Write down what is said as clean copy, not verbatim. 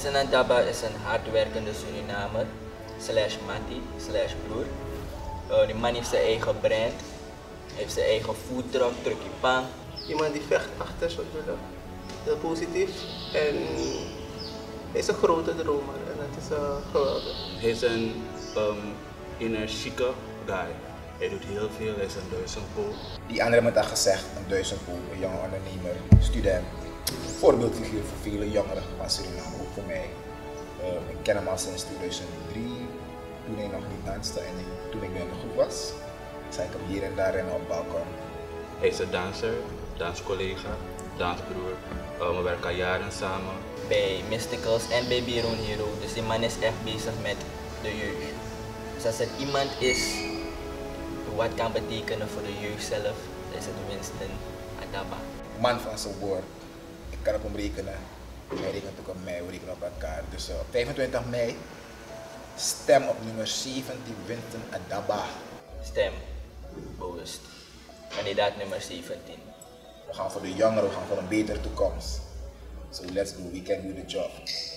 Winston Adaba is een hardwerkende Surinamer, /Matti, /broer. Die man heeft zijn eigen brand, heeft zijn eigen foodtruck, Trucky Pang. Iemand die vecht achter zijn doelen. Heel positief. En hij is een grote dromer en dat is geweldig. Hij is een energieke guy. Hij doet heel veel, hij is een duizendpool. Die andere hebben het al gezegd, een duizendpool, een jonge ondernemer, student. Voorbeeldfiguur voor vele jongeren van Suriname, ook voor mij. Ik ken hem al sinds 2003, toen hij nog niet danste en toen ik nog goed was. Zag ik hem hier en daar rennen op het balkon. Hij is een danser, danscollega, dansbroer. We werken al jaren samen. Bij Mysticals en bij Biron Hero, dus die man is echt bezig met de jeugd. Dus als er iemand is wat kan betekenen voor de jeugd zelf, dan is het Winston Adaba. Man van zijn woord, ik kan op hem rekenen. Hij rekent ook op mij, we rekenen op elkaar. Dus op 25 mei, stem op nummer 17, Winston Adaba. Stem, bewust. Kandidaat nummer 17. We gaan voor de jongeren, we gaan voor een betere toekomst. So let's do, we can do the job.